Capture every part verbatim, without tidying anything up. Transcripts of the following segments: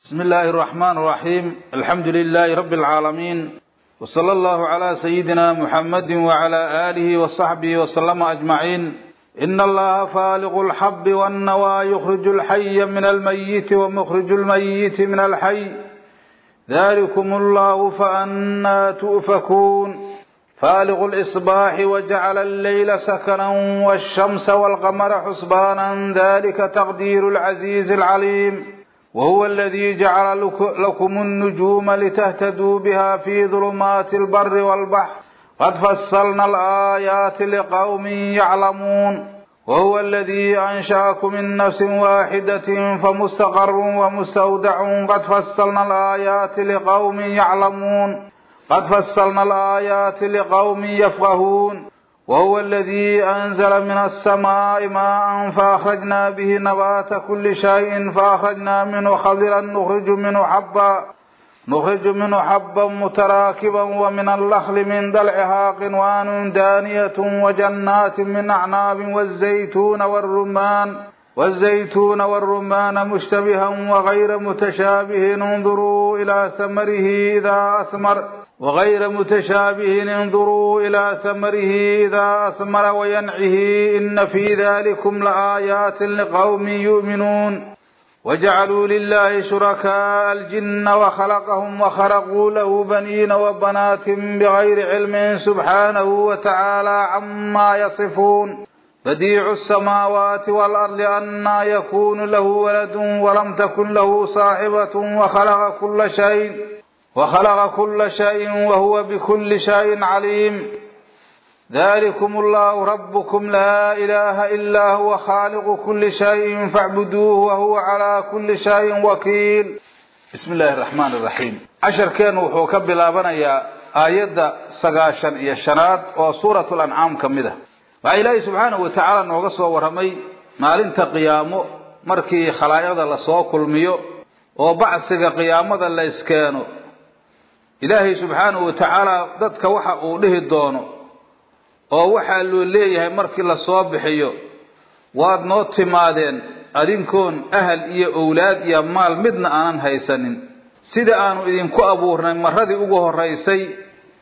بسم الله الرحمن الرحيم. الحمد لله رب العالمين، وصلى الله على سيدنا محمد وعلى آله وصحبه وسلم أجمعين. إن الله فالق الحب والنوى يخرج الحي من الميت ومخرج الميت من الحي، ذلكم الله فأنا تؤفكون. فالق الإصباح وجعل الليل سكنا والشمس والقمر حسبانا، ذلك تقدير العزيز العليم. وهو الذي جعل لكم النجوم لتهتدوا بها في ظلمات البر والبحر، قد فصلنا الآيات لقوم يعلمون. وهو الذي أنشأكم من نفس واحدة فمستقر ومستودع، قد فصلنا الآيات لقوم يعلمون قد فصلنا الآيات لقوم يفقهون. وهو الذي أنزل من السماء ماء فأخرجنا به نبات كل شيء فأخرجنا منه خضرا نخرج منه حبا نخرج منه حبا متراكبا ومن النخل من دلعها قنوان دانية وجنات من أعناب والزيتون والرمان والزيتون والرمان مشتبها وغير متشابه، انظروا إلى ثمره إذا أثمر وغير متشابه انظروا إلى ثمره إذا أثمر وينعه، إن في ذلكم لآيات لقوم يؤمنون. وجعلوا لله شركاء الجن وخلقهم وخرقوا له بنين وبنات بغير علم سبحانه وتعالى عما يصفون. بديع السماوات والأرض أنى يكون له ولد ولم تكن له صاحبة وخلق كل شيء وخلق كل شيء وهو بكل شيء عليم. ذلكم الله ربكم لا إله إلا هو خالق كل شيء فاعبدوه وهو على كل شيء وكيل. بسم الله الرحمن الرحيم. عشر كانوا وحوك بلابنيا آيات سقاشا يشنات وسورة الأنعام كمده. وإلهي سبحانه وتعالى نوغسوا ورمي مالنت قيامه مركي خلايق لسوا كلميو وبعثك قيامه اللي اسكانو. إلهي سبحانه وتعالى ضدك وحا قوله الدونو ووحا اللوليه مركي لصوابحيو واد نوتي مادين أدينكون أهل إيا أولاد إيا مال مدن آنان هايسانين سيدا آنو إذنكو أبورنا مردي أقوه الرئيسي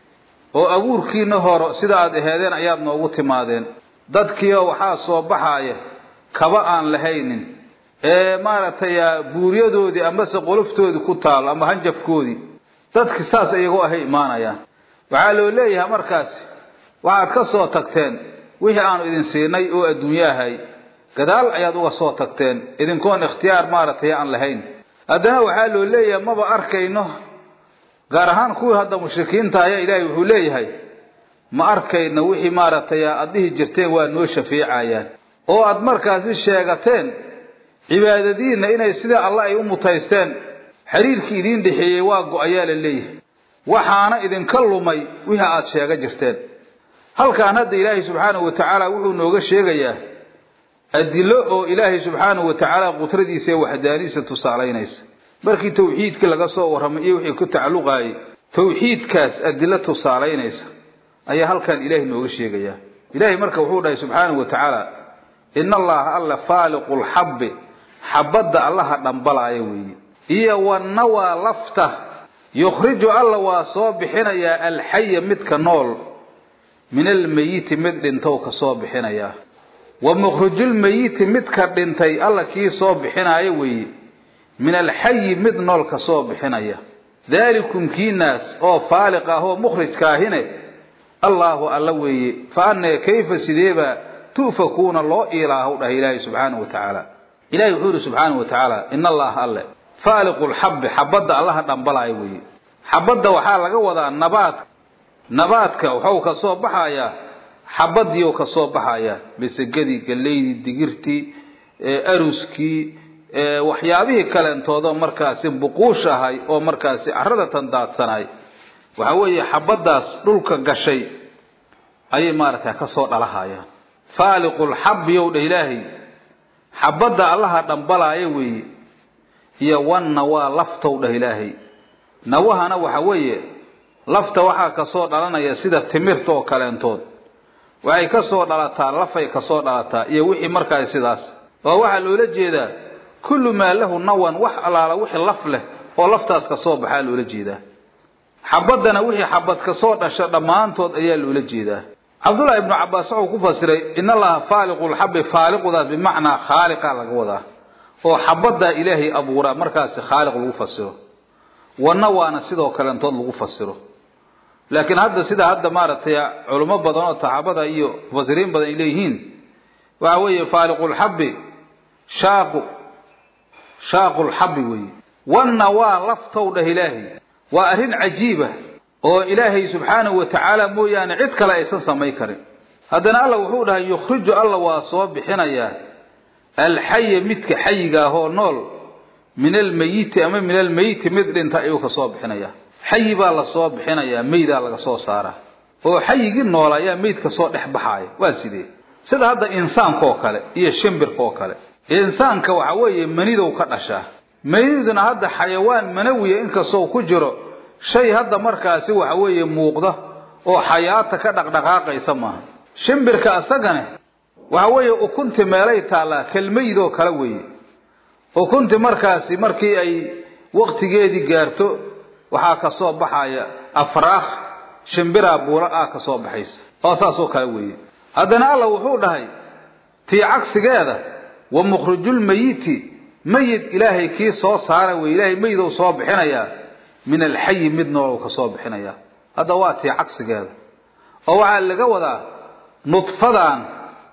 وأبوركي نهورو سيدا آد إهادين أياد نوغوتي مادين ضدكيو وحا صوابحايا كباان لهينين إيه مارتيا بوريدو دي أمبس قلفتو دي كتال أما هنجف كودي dadka saas ayagu ahay iimaanayaan. waxa loo leeyahay markaas waxaad ka soo tagteen wixii aanu idin siinay oo adduunyahay gadaal ayaad uga soo tagteen idinkoon ikhtiyaar maaratay aan lahayn. haddana waxa loo leeyahay maba arkayno gaar ahaan kuwii hadda mushrikiinta ayaa Ilaahay wuxuu leeyahay ma arkayno wixii maaratay adihi jirteen waa noo shafiicayaan oo aad markaas sheegateen cibaadadiina inay sida Allah ay u mutaysteen xiriirkii idin dhixiyay waa go'ayaal leeyahay waxaana idin kalumay wixii aad sheega jirteen. halkaan hadda Ilaahay subhanahu wa ta'ala wuxuu nooga sheegayaa adilo oo Ilaahay subhanahu wa ta'ala qudradiisa iyo waxdaaniisa tusaaleynaysa. markii tawxiidka laga soo waramay iyo wixii ku tacaluqay tawxiidkaas adilo tusaaleynaysa ayaa halkaan Ilaahay nooga sheegayaa. Ilaahay marka wuxuu dhahay subhanahu wa ta'ala inna allaha alla faaliqul habbi habada allaha dhanbalaayo weeye iyo wanawa lafta yukhriju alla wa soo bixinaya alhayy midka nool min almayit mid dhinto ka soo bixinaya wa mukhrijul mayit midka dhintay alla kii soo bixinaya weeye min alhayy mid nool ka soo bixinaya. dalikum kinas oo faaliqa oo mukhrijka ahine allahu alla weeye faana kayfa sideba tufakuna loo ilaahu dhahay Ilaahay subhanahu wa ta'ala. Ilaahay wuxuu subhanahu wa ta'ala inna allaha alla فالق الحب حبدا الله دنبلاي وي حبدا waxa laga wadaa nabaad nabaadka wuxuu ka soo baxaya xabadiyo ka soo baxaya bisagadi galeeydi digirti aruski waxyaabihi kale intooda markaas buquushahay oo markaas arada tan daadsanay waxa weeye xabadaas dhulka gashay ay maarta ka soo dhalahaya. faaliqul hab yowda Ilaahi xabada Allah dhanbalaay weey iyo wana waa laftow dha Ilaahay. nawahana waxa weeye lafta waxa ka soo dhalanaya sida timirta oo kaleentood waxay ka soo dhalataa lafay ka soo dhalataa iyo wixii markaas sidaas oo waxa loo la jeedaa كل ما له نوان وح على وحي لفله ولفتاس كصوب حال ولا جيدا حبضنا وحي حبض كصوت أشد ما أنتود أيال ولا جيدا عبد الله بن عباس هو كفسر إن الله فالق الحب فالق ذا بمعنى خالق على قوله وحبض إلهي أبورا مركز خالق المفسره والنوان سيده كلام تود المفسره لكن هذا سيده هذا مارت يا علماء بدن الصحابة أيو مفسرين بدن إليهين وهو فالق الحب شاق شاق الحب وي والنوى لفتو له إلهي وأرين عجيبة وإلهي سبحانه وتعالى مو يعني عدك لا يسنس ما يكرم هذا الله وحوده يخرج الله وصواب حنايا الحي متك حيقا هو نول من الميت أما من الميت مثل انت أيوك صواب حنايا حي بالله صواب حنايا ميدا لك صواب صارة هو حي قلنا يا ميت كصواب إحبحاي واسدي سيدا هذا إنسان كوكالي إيه شمبر كوكالي إنسان كوحوي منيدو كرشاه منيدنا هذا حيوان منوي إنك صو كجرو شيء هذا مركز وحوي موقده أو حياتك دقدقاق يسمى شمبر كأسجنه وحوي وكنت ماليت على كلميدو كلوي وكنت مركز مركي أي وقت جيدي جارتو وحاك صوب بحايا أفراخ شمبر أبورا كصوب حيس أساسه كلوي هذا الله وحوده هاي في عكس هذا ومخرج الميت ميت إلهي كي صو صار وإلهي ميت وصاب حنايا من الحي مدنا وكصاب حنايا هذا واتي عكس هذا أو على جوده نطفدان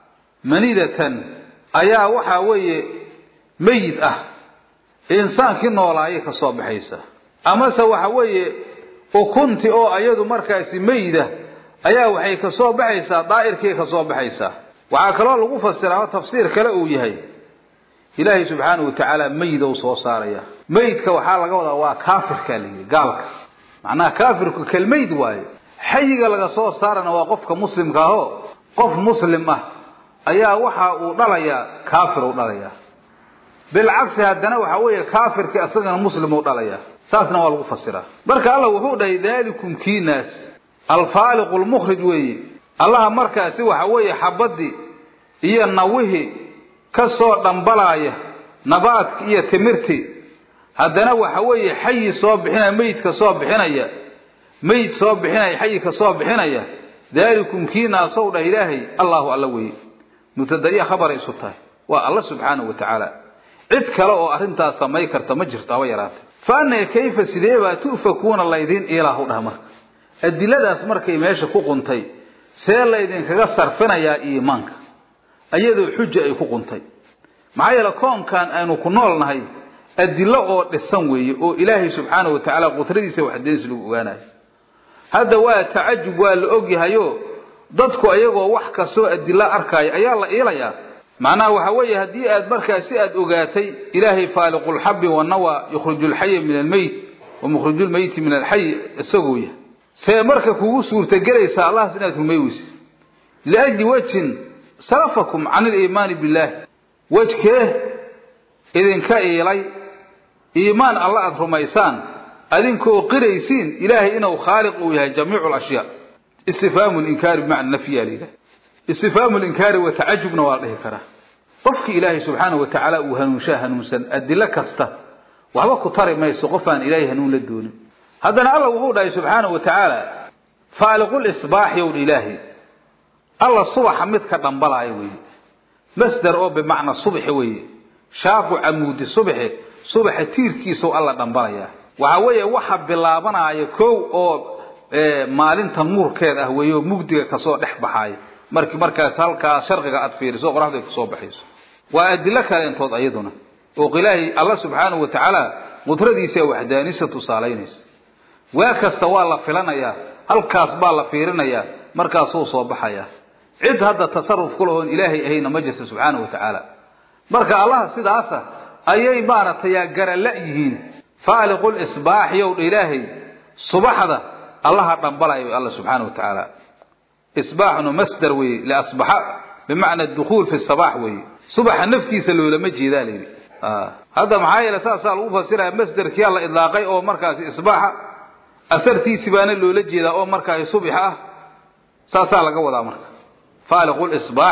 منيدة أيا وحوي ميت أه إنسان كنا ولا أيه كصاب حيسة أما سوى حوي وكنت أو أيده مركز ميدة أيا وحي كصاب حيسة دائر كي كصاب حيسة وعكلا لو فسر تفسير كلا ويهي إلهي سبحانه وتعالى ميت وصوصاريا ميت كوحال لغا waa kaafir kaliya gaalka macna kaafirku kalmeed waaye xayiga laga soo saarana waa qofka muslimka ah qof muslim ah ayaa waxa uu dhalaya kaafir uu dhalaya bil aksi hadana waxa weeye kaafirka asagana muslim uu dhalaya saasna waa lagu fasiraa marka Allah wuxuu dhahay daalikum kiinas al faaliq al mukhrij weeye Allah markaasi waxa weeye xabadi iyo nawihi kasoo dhanbalaya nabaadka iyo timirti hadana waxa weeye xay soo bixinaya meydka soo bixinaya meyd soo bixinaya xay ka soo bixinaya daalikum kiina sawda ilaahi Allahu alla weeye mutadariya khabar ay sutahay waa Allah subhanahu wa ta'ala cid kale oo arintaas samay karta ma jirto waa yaraatay faana kayfa sideeba tufakuuna laydin ilaahu dhama adiladaas markay meesha ku quntay see laydin kaga sarfinaya iimaanka ayadoo xujo ay ku quntay maxay la koonkan aynu ku noolnahay adilla oo dhisan weeye oo Ilaahay subhanahu wa ta'ala qudradiisa waxdiis lagu ogaanayo hada waa taajub waa la ogyahayo dadku ayagoo wax ka soo adilla arkay ayaa la eelaya macnaha waxa weeye hadii aad markaasi aad ogaatay Ilaahay faaliqul habbi wa nawa yukhrijul hayy min al mayt wa mukhrijul mayt min al hayy asagooya see marka kugu suurta galaysa Allah inaad rumeeyis laajli wajin salafakum an al iimaan billah wajkee idin ka eelay iimaan Allah aad rumaysan adinkoo qiraysiin Ilaahay inuu khaaliq uu yahay jamiicul ashyaa istifhaam al inkar ma'a an-nafy alayhi istifhaam al inkar wa ta'ajjubna wa dhihi kara qofki Ilaahay subhanahu wa ta'ala uu hanuunsha hanuunsan adilla kasta waxba ku tari mayso qofaan Ilaahay hanuun la doonin hadana Allah wuxuu dhahay subhanahu wa ta'ala faaliqul isbaax yow Ilaahay Allah subax mid ka dhanbalaayo weey masdar oo bimaana subax weey shaaqu amuudi subax subax tiirkiisu Allah dhanbalaya waxa weeye waxa bilaabanaya koow oo maalinta nuurkeeda ah weeyo mugdiga ka soo dhex baxay markii markaas halka sharqiga aad fiiriso qoraxda ka soo baxayso waa adilla kale intood ayaduna oo qilaahi Allah subhanahu wa ta'ala qudradiisa waxdaanisa tusaaleynaysa waa kasta waa la filanaya halkaas baa la fiirinaya markaas uu soo baxaya cid hadda tasarruf kulahoon Ilaahay ahayna majlis subhanahu wa ta'ala marka Allah sidaas ayay baaratay garala yihiin faaliqul isbaax yow Ilaahay subaxda Allah dhanbalayo Allah subhanahu wa ta'ala isbaaxnu masdar wi la asbaha bimaana ad-dukhul fi as-sabah wi subax naftiisa loo lama jeedaalay ah hada maxay la saasa lagu fasiraa masdarkii Allah idlaaqay oo markaas isbaaxa asartiisi baana loo la jeedaa oo markaas subax ah saasa laga wadaa marka faaliqul isbaax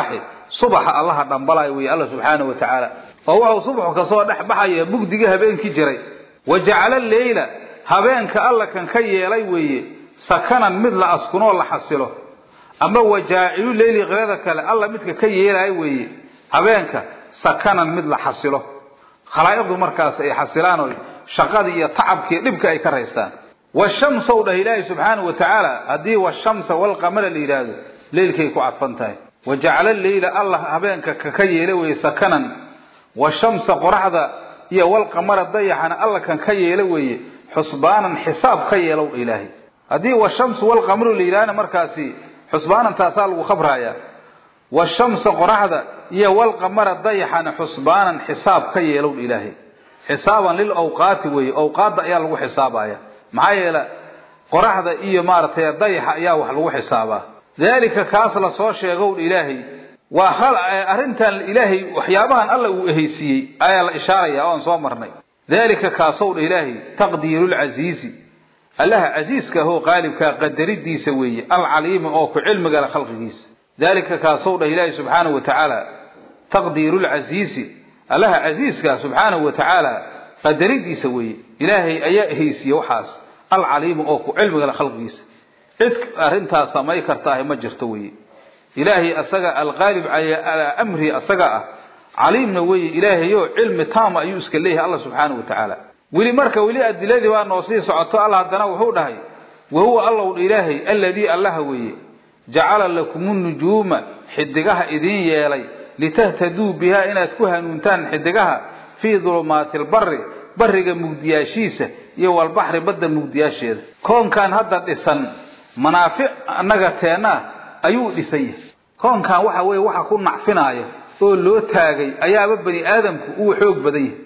subaxa allaha dhanbalay way allah subhanahu wa ta'ala oo waxa subaxu ka soo dhaxbaxaya bugdiga habeenkii jiray waja'ala al-layla habeenka allah kan ka yeelay weeye sakanan mid la askuno la xasilo ama wajaa'ilu layli qirada kale allah midka ka yeelay weeye habeenka sakanan mid la xasilo khalaayadu markaas ay xasilaan oo shaqadii iyo tacabkii dhibka ay ka reystaan washamsu wa ilaahi subhanahu wa ta'ala hadii washamsa wal qamara liiraado leelkay ku cadfantahay waja'ala al-layla allah habeenka ka yeelay weeye sakanan washamsa qorahda iyo wal qamara dayaxana allah kan ka yeelay weeye xusbaanan xisaab ka yeelo ilaahi hadii washamsu wal qamaru liiraana markaasi xusbaanan taasal ugu khabraya washamsa qorahda iyo wal qamara dayaxana xusbaanan xisaab ka yeelo ilaahi xisaaban lil awqaati weeye awqaada ayaa lagu xisaabaya maxaa yeelay qorahda iyo maartay dayaxa ayaa wax lagu xisaabaa dalika kaas la soo sheego ilaahi waa hal arintan ilaahi waxyaabahan alla uu eheysiyay ayaa la ishaaraya oo soo marnay dalika kaasoo ilaahi taqdiirul azizi allah aziiska hoo qaalibka qadaridiisa weeye al aliim oo ku cilmiga khalqigiisa dalika kaasoo ilaahi subhanahu wa ta'ala taqdiirul azizi allah aziiska subhanahu wa ta'ala qadaridiisa weeye ilaahi ayaa eheysiyay waxaas al aliim oo ku cilmiga khalqigiisa cid arintaas samay kartaa ma jirto weeye ilaahi asaga al ghalib ala amri asaga ah عليمنا وي إلهي يو علم تام أيو اسكليه الله سبحانه وتعالى ولي مركا ولي الدلادي وأن وصيه سعطاء الله الدنا وهو دهي وهو الله الإلهي الذي الله وي جعل لكم النجوم حدقها إذين يالي لتهتدوا بها إن أتكوها نونتان حدقها في ظلمات البر برق مقدياشيسة يو البحر بدا مقدياشير كون كان هذا الإسان منافع نغتانا أيو لسيه كون كان وحا وي وحا كون نعفنايه oo loo taagay ayaaba bani aadamku uu xoog badan yahay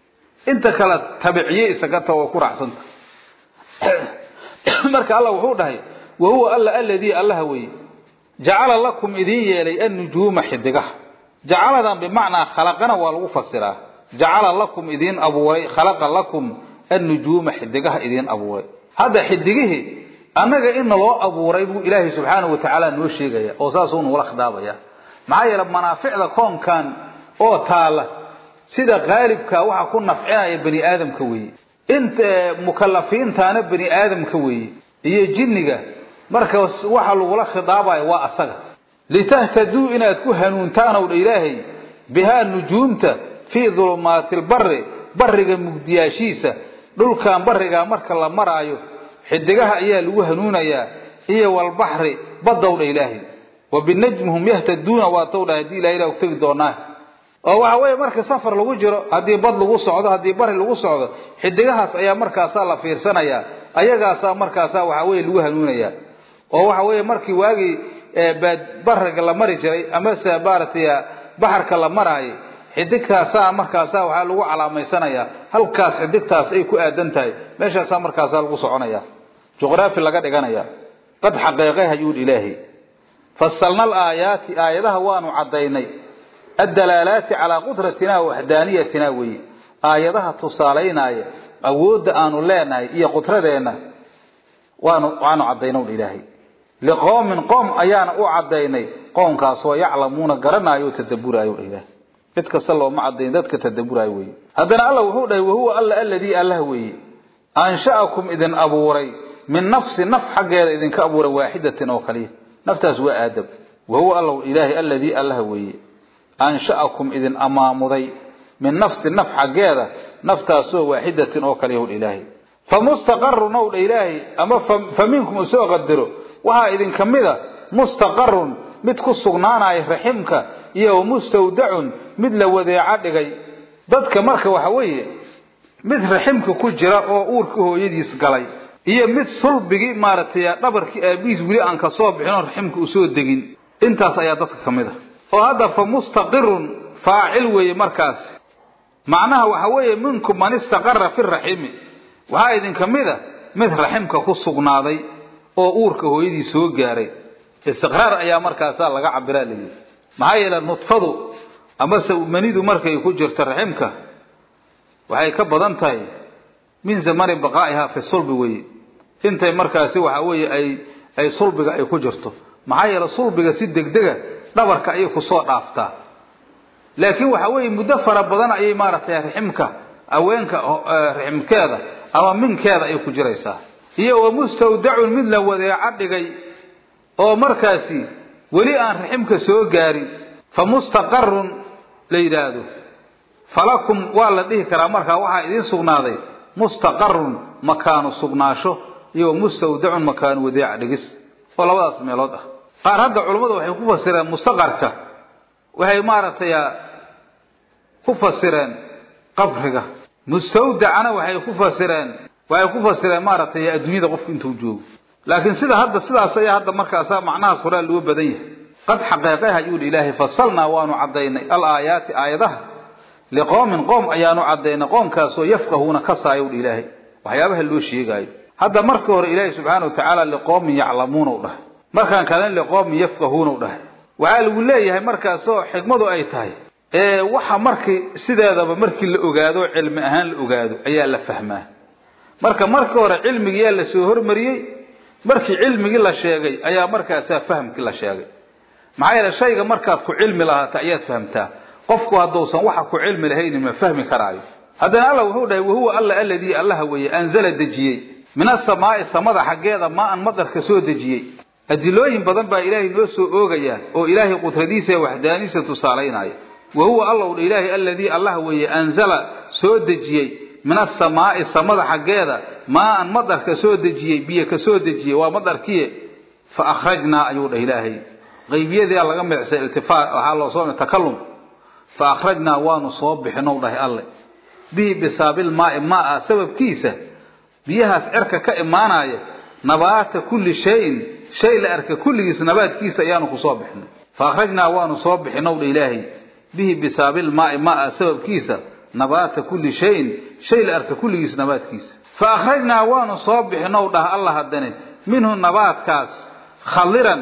inta kala tabiiciye isaga taw ku raacsanta marka Allah wuxuu dhahay wa huwa alla alladhi allah way ja'ala lakum idin yeelay an-nujuma hidigaha ja'aladan bimaana khalaqana waa lagu fasiraa ja'ala lakum idin abuuray khalaqa lakum an-nujuma hidigaha idin abuuray hada hidigihi anaga in loo abuuray buu ilaahi subhanahu wa ta'ala noo sheegaya oo saas uu wala khadaabaya معايا منافعda koonkan oo taala sida qaalibka waxa ku nafcinaya bani aadamka weey inta mukallafiintaana bani aadamka weey iyo jinniga marka waxa lagu la khidaabay waa asaga litahtadu inaad ku hanuuntaan oo ilaahay biha nujuumta fi dhulumatil barri barriga mugdiyaashiisa dhulkan barriga marka la maraayo xidigaha ayaa lagu hanuunaya iyo wal bahri badawda ilaahay وبالنجمهم يهتدون واتودا هدي لا إله وقتك دوناه oo waxa way marka safar lagu jiro hadii bad lagu socdo hadii bari lagu socdo xidigahaas ayaa markaas la fiirsanaya ayagaas markaas waxa way lagu hanuunaya oo waxa way markii waagi bariga la mari jiray ama sabaratiya baharka la maray xidigtaas markaas waxa lagu calaamaysanaya halkaas xidigtaas ay ku aadan tahay meeshaas markaas lagu soconaya juqraafi laga dhiganaya qad xaqiiqaha yuu ilaahi فصلنا الآيات آياتها وانو عديني الدلالات على قدرتنا ووحدانيتنا وي آياتها تصالينا أود آنو لنا إيا قدرتنا وانو, وانو عدينو الإلهي لقوم من قوم أيانا أعديني قوم كاسوا يعلمون قرنا أيو تدبور أيو الإلهي إذك صلوا مع الدين ذاتك تدبور أيو وي هذا الله وهو, وهو الله الذي الله وي أنشأكم إذن أبوري من نفس النفح حق إذن كأبور واحدة أو خليه نفتاس وآدب وهو الله إلهي الذي الله وي أنشأكم إذن أمامضي من نفس النفح جاذا نفتاس واحدة وكله الإلهي فمستقر نول إلهي أما فمنكم سوى قدره وها إذن كمذا مستقر متكسغنانا يرحمك يو مستودع مثل وذيعات لغي ضدك مركة وحوية مثل رحمك كل جراء وأوركه يديس قلي iyo mid sulbigi maaratay dhabarkii aabiis wili aan ka soo bixin raximka u soo degin intaas ayaa dadka kamida oo hada fa mustaqirun faa'il way markaas macnaha waxa weeye minkum man istaqarra fi rahim waxa idin kamida mid raximka ku sugnaaday oo uurka hooyadii soo gaaray istiqraar ayaa markaas laga cabiraa leeyahay maxaa yeelay nutfadu ama manidu markay ku jirto raximka waxay ka badan tahay min zaman baqaaha fi sulbi way intay markaasi waxa weeye ay ay sulbiga ay ku jirto maxaa yeelay sulbiga si degdega dhabarka ay ku soo dhaaftaa laakiin waxa weey muddo fara badan ay maaratay riximka aweenka riximkeeda ama minkeeda ay ku jiraysaa iyo wa mustawda'un mid la wadeeca dhigay oo markaasi wali aan riximka soo gaarin fa mustaqarrun leeyraado falakum wala dhihi kara marka waxa idin sugnaaday mustaqarrun makaanu sugnaasho iyo mustawda'un makaanu wadeeca dhigis oo labadaas meelood ah qaar hadda culimadu waxay ku fasireen mustaqarka waxay maaratay ku fasireen qabriga mustawda'ana waxay ku fasireen waxay ku fasireen maaratay adduunyada qofka intuu joogo laakiin sida hadda sidaas ay hadda markaas macnaha suura loo badan yahay qad xaqeeqaha yuu ilaahi fasalna waanu cadaynay al aayati aayadaha liqawmin qawm ayaanu cadaynay qawmkaas oo yafqahuuna ka saayo ilaahi waxyaabaha loo sheegayo hadda markii hore ilaahi subhanahu wa ta'ala liqawmin ya'lamuuna u dhahay markaan kale liqawmin yafqahuuna u dhahay waxa lagu leeyahay markaas oo xigmadu ay tahay ee waxa markii sideedaba markii la ogaado cilmi ahaan la ogaado ayaa la fahmaa marka markii hore cilmiga la soo hormariyay markii cilmigi la sheegay ayaa markaas fahamkii la sheegay maxay la shayga markaad ku cilmi lahaata ayaad fahamtaa qofku haddoosan waxa ku cilmi lahayn ma fahmi karaayo hadana Allah wuxuu dhahay huwa alla alladii Allah weeye anzala dajiyay min as-samaa'i samada xageeda ma an madarka soo dajiyay adilooyin badan baa ilaahay noo soo oogaya oo ilaahay qudradiisa wahdaaniisa tusaalaynayo وهو الله الإله الذي الله ويه أنزل سود جي من السماء السماء حجيدا ما أن مدر كسود جي بيه كسود جي ومدر كيه فأخرجنا أيها الإلهي غيبية ذي الله جمع التفاع وحال صوم التكلم فأخرجنا ونصوب بحنوضه الله به بسبب الماء ماء سبب كيسة بيها سعرك كإمانا نبات كل شيء شيء لأرك كل جس نبات كيسة يانو صوبحنا فأخرجنا ونصوب بحنوض إلهي به بسبب الماء ماء سبب كيسة نبات كل شيء شيء لأرك كل جس نبات كيسة فأخرجنا ونصوب بحنوضه الله هدني منه النبات كاس خضرا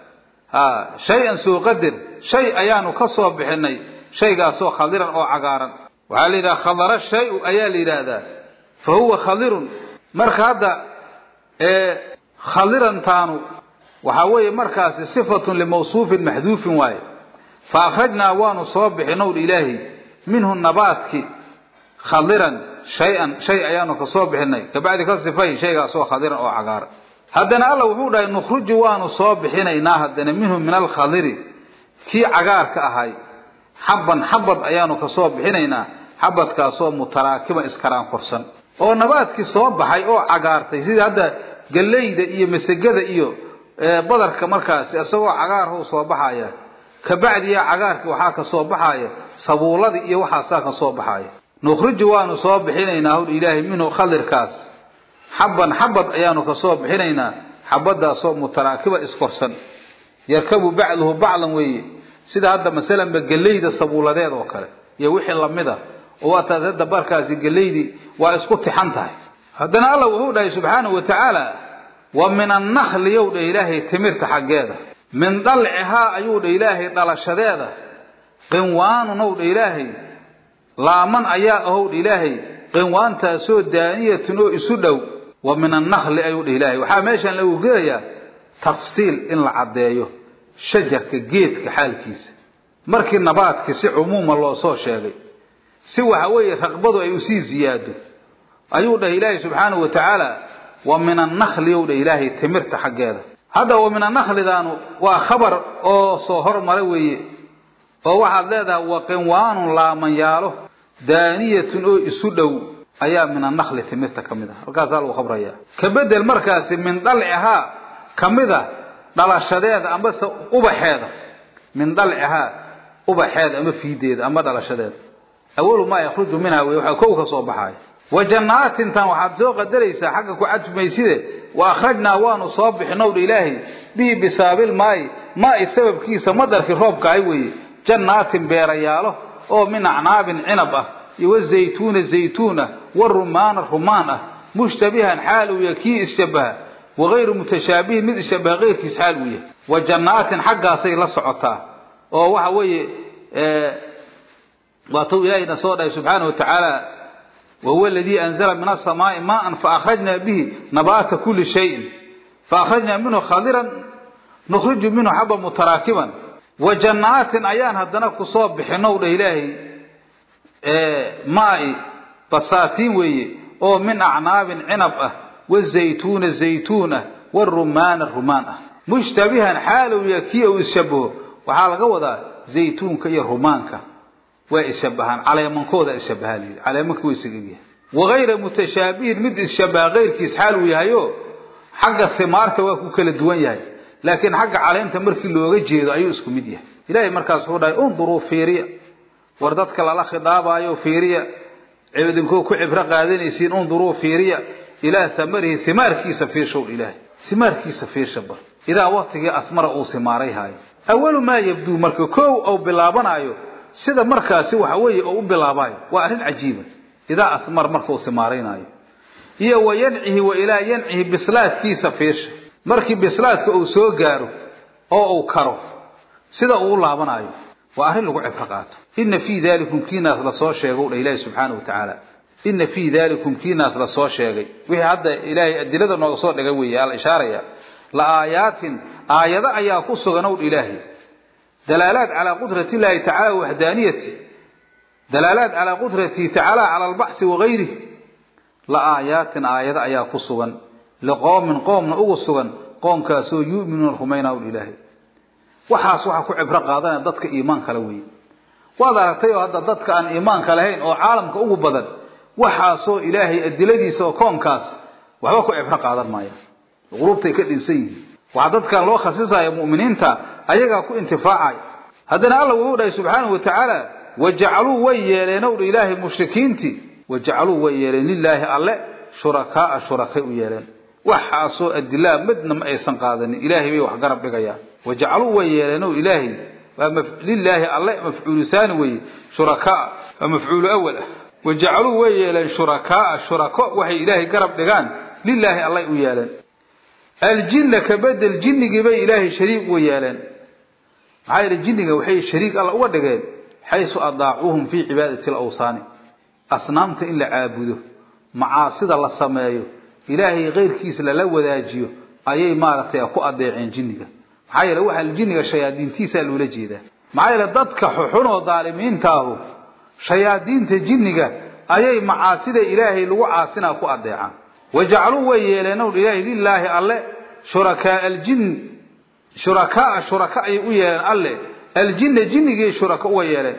ها شيئا سو قدر شيء أيانو كصوب بحني شيء قاسو خضرا أو عقارا وعلى إذا خضر الشيء أيالي هذا فهو خضر مرك هذا إيه خضرا تانو وحوي مركز صفة لموصوف محذوف واي فأخرجنا ونصوب بحنوض إلهي منه النبات خضرا شيئا شيء أيانو كصوب بحني كبعد كصفي شيء قاسو خضرا أو عقارا هذا الله وحودا نخرج ونصوب بحنينا هذا منه من الخضر كي عقار كأهاي حبا حبا أيانو كصوب بحنينا حبت كاسو متراكمة إسكران قرصا oo nabaadkii soo baxay oo cagaartay sida hadda galeyda iyo masagada iyo badarka markaas asagoo cagaar oo soo baxaya ka bacdiya cagaarka waxa ka soo baxaya sabuulada iyo waxa saa ka soo baxaya nukhruj waanu soo bixinaynaa oo ilaahay minuu khadirkaas حبا حبا أيانو كصوب حينينا حبدا صوب متراكبة إسكورسن يركبوا بعضه بعضا وي سيدا هذا مثلا بقليد الصبولة ديد وكاله يوحي اللمدة واتذد بركازي قليدي واسكت حنتها هذا الله وهو سبحانه وتعالى ومن النخل يود إلهي تمرت حقاده من ضلعها يود إلهي ضل الشدادة قنوان نود إلهي لا من أياه إلهي قنوان تأسود دانية نو إسودو ومن النخل أيود إلهي وحاميشا لو قايا تفصيل إن العدايه شجر كجيت كحال كيس مركي النبات كسي عموم الله صو شاغي سوى هوية رقبضه أيوسي زياده أيود إلهي سبحانه وتعالى ومن النخل يود إلهي تمرت حقاده هذا ومن النخل ذانو وخبر أو صهر مروي فواحد لذا وقنوان لا من ياله دانية أو إسودو أيام من النخل تمرت كمده وقال وخبر أيام كبد المركز من ضلعها كمده ضل الشداد أم بس أبحاذ من ضلعها أبحاذ أم في ديد أم ضل الشداد أول ما يخرج منها ويحكوك صوبحاي وجنات تنوحد زوق الدريسة حقك وعد ميسيده وأخرجنا وانو صابح نور إلهي به بسبب الماء ماء السبب كيسة مدر في الروب كايوي جنات بيرياله أو من أعناب عنبة والزيتون الزيتونة والرمان الرمانة مشتبها حال يكي الشبه وغير متشابه مثل شبه غير كيس حالوية وجنات حقها سيلا صعطا أو وحوي اه وطو إلهي نصوره سبحانه وتعالى وهو الذي أنزل من السماء ماء فأخرجنا به نبات كل شيء فأخرجنا منه خضرا نخرج منه حبا متراكبا وجنات أيان هدنا كصوب بحنو إلهي اه ماء بساتين وي أو من أعناب عنب والزيتون الزيتونة والرمان الرمان مشتبها حال يكيه ويشبهه وحال قوضا زيتون كي رمانك ويشبهان على منكوذا يشبهها لي على منكو يسقيه وغير متشابه مد الشبه غير كيس حال ويهايو حق الثمار كواكو كل دوان لكن حق على انت مركي لوغا جيدو ايو اسكو مid yahay ilaahay markaas uu dhaay unduru fiiriya wardadka la khidaabayo fiiriya ciidanku ku cibra qaadanaysiin unduru fiiriya ila samarihi simarkiisa fiisho ilaahay simarkiisa fiisho bar ila waqtiga asmara uu simaaray haay awal ma yabdu marka koow oo bilaabanayo sida markaasi waxa weeye oo u bilaabayo waa arin cajiiba ida asmar markuu simaaraynayo iyo wayanci wa ila yanci bislaadkiisa fiisho markii bislaadka uu soo gaaro oo uu karo sida uu laabanayo waa arin lagu cibra qaato inna fi dhalikum kinas la soo sheego ilaahay subhanahu wa ta'ala inna fi dhalikum kinas la soo sheegay wixii hadda ilaahay adilada nooga soo dhigay weeyay ishaaraya la aayatin aayada ayaa ku sugan oo ilaahay dalalaat ala qudrati illaahi ta'ala wahdaniyati dalalaat ala qudrati ta'ala ala al-bahth wa ghayrihi la aayatin aayada ayaa ku sugan لقوم قوم ugu sugan qoonkaasoo yuuminuna rumayna ilaahay waxaas waxa ku cibra qaadana dadka iimaanka la weey wada aragtay oo hadda dadka aan iimaanka lahayn oo caalamka ugu badan waxaasoo ilaahay adiladiisa oo qoonkaas waxba ku cibra qaadan maaya qulubtay ka dhinsan waxa dadka loo khasisayo muuminiinta ayaga ku intifaacay hadana Allah wuu dhaay subhanahu wa ta'ala waja'alu wayyeelena ilaahay mushrikiinti waja'alu wayyeelena lillahi alla shuraka shuraka u yeeleen waxaasoo adilaa midna ma aysan qaadan ilaahay way wax garab dhigaya waja'alu wayyeelena ilaahay wa lillahi alla maf'uul thani way shuraka maf'uul awwal waja'alu wayyeelen shuraka shuraka waxay ilaahay garab dhigaan lillahi alla u yeeleen الجن كبدل الجن جبي إلهي شريك ويالن هاي الجن وحي شريك الله ودقين حيث أضاعوهم في عبادة الأوثان أصنامت إلا عابده معاصد الله سمايه إلهي غير كيس للو ذاجيه أي ما رتي أكو أضيعين جنك هاي روح الجن الشياطين تيسالوا لجيده معاي لضدك ححن وظالمين تاهو شياطين تجنك أي معاصد إلهي لو عاصنا أكو أضيعان وجعلوا ويلنا إلهي لله الله شركاء الجن شركاء شركاء ويلنا الله الجن جن جي شركاء ويلنا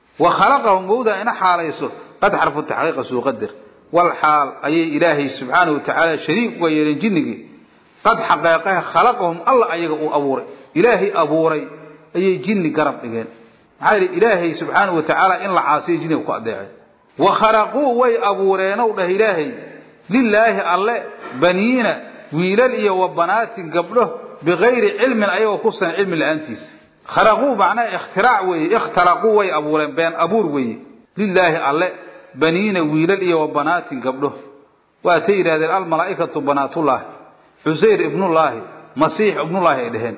وخلقهم جودا إن حاليسه قد حرف التحقيق سو قدر والحال أي إلهي سبحانه وتعالى شريك ويلنا جن جي قد حقيقه خلقهم الله أيه أبوري إلهي أبوري أي جن قرب إجان هاي إلهي سبحانه وتعالى إن العاصي جن وقادعه وخرقوا وي أبورينا وله إلهي لله الله بنينا ويلال إيه وبنات قبله بغير علم أيه وخصوصا علم الأنتيس خرقوا معناه اختراع وي اخترقوا وي أبورين بين أبور وي لله الله بنينا ويلال إيه وبنات قبله وأتير هذه الملائكة بنات الله عزير ابن الله مسيح ابن الله إلهن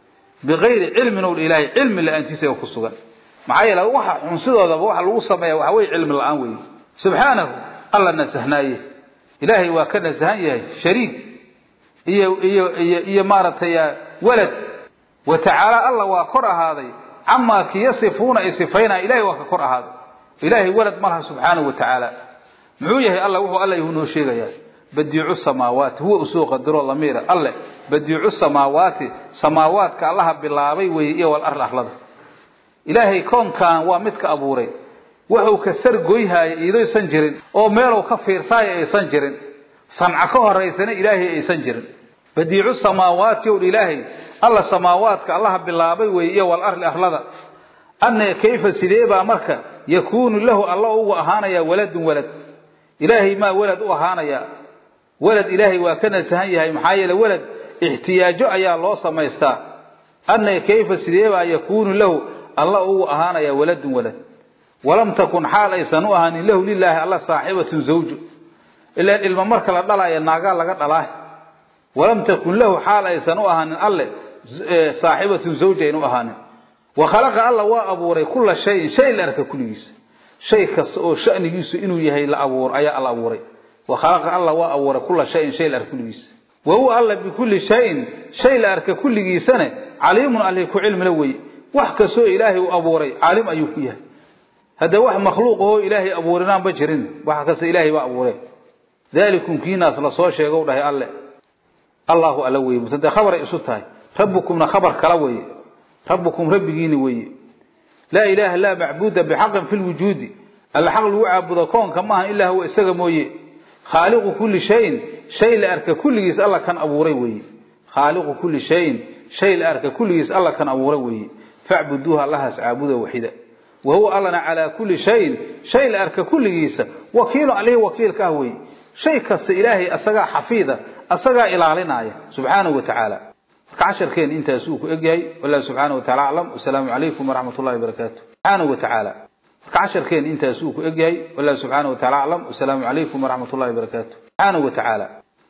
بغير علم الإله علم الأنتيس وخصوصا معايا لو واحد عنصده هذا واحد الوصمة وحوي علم الأنوي سبحانه الله نسهنايه إلهي وكان زهايه شريك إيه إيه إيه إيه مارتيا ولد وتعالى الله وكره هذا عما كي يصفون يصفين إلهي وكره هذا إلهي ولد مرها سبحانه وتعالى معويه الله وهو الله يهونه شيئا بديع السماوات هو أسوق الدر الله ميرا الله بديع السماوات سماوات كالله بالله ويه والأرض أحلى إلهي كون كان ومتك أبوري wuxuu ka sar gooyhay iido san jirin oo meel uu ka fiirsay ay san jirin sanca ka horeysana ilaahay ay san jirin badiicu samaawaati oo ilaahay alla samaawaadka allah bilaabay weeye wal arli ahlada anna kayfa sideeba marka yakunu lahu allah ugu ahaanaya waladun walad ilaahay ma walad u ahaanaya walad ilaahay waa kana sahan yahay maxaa yeelay walad ihtiyaajo ayaa loo sameystaa anna kayfa sideeba yakunu lahu allah ugu ahaanaya waladun walad ولم تكن حال يسنوها أن له لله الله صاحبة زوج إلا الممرك لدلا يناقا لقد الله ولم تكن له حال يسنوها أن الله صاحبة زوج ينوها وخلق الله وأبوري كل شيء شيء لأرك كل يس شيء كسو شأن يس إنه يهي لأبور أي الله أبوري وخلق الله وأبوري كل شيء شيء لأرك كل يس وهو الله بكل شيء شيء لأرك كل يسنة عليم عليك علم لوي وحكسو إلهي وأبوري عالم أيوكيه هذا واحد مخلوق هو إلهي أبورنا بجرين وحكس إلهي وأبوري ذلكم كينا صلصوا شيء قوله الله الله ألوي متى خبر إسوتها ربكم خبر كلوي ربكم ربيني وي لا إله لا معبود بحق في الوجود الحق الوعبد كون كما إلا هو استجموي خالق كل شيء شيء لأرك كل جيس الله كان أبوري وي خالق كل شيء شيء لأرك كل جيس الله كان أبوري وي فاعبدوها الله سعبوده وحده وهو الله على كل شيء شيء لأرك كل جيس وكيل عليه وكيل كهوي شيء كست إلهي أسجع حفيظة أسجع إلى علينا سبحانه وتعالى كعشر كين أنت سوق إجاي ولا سبحانه وتعالى أعلم والسلام عليكم ورحمة الله وبركاته سبحانه وتعالى كعشر كين أنت سوق إجاي ولا سبحانه وتعالى أعلم والسلام عليكم ورحمة الله وبركاته سبحانه وتعالى